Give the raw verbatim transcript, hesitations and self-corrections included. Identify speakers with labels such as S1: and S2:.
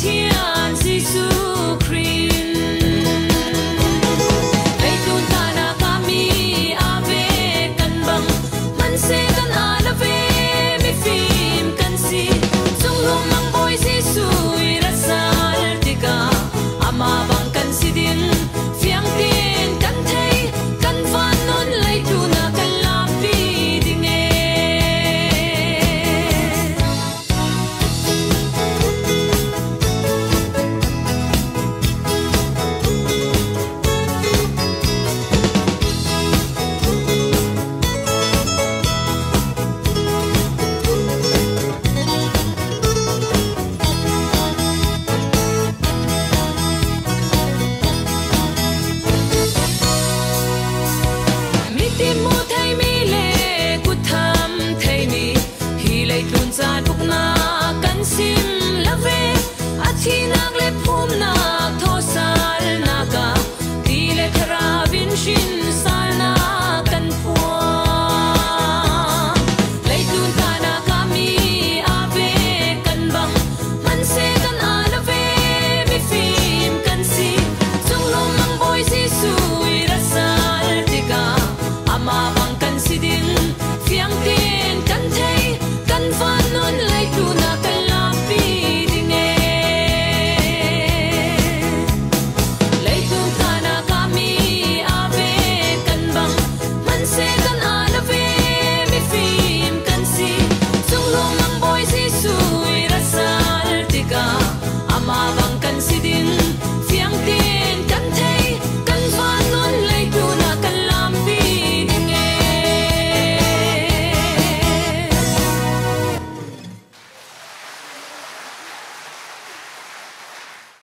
S1: Pathian Giêsu Christ lấy tuôn ta na kami ave kan bang man se kan alave mi phim kan si sung lum mang boy Giêsu irasal tika ama bang kan si din fiang tin kan thei kan van non lấy tu na kan lapi dinge mi tim mu thei mi le ku tham thei ni hi lei tlun cha tuk na kan sim lave a thina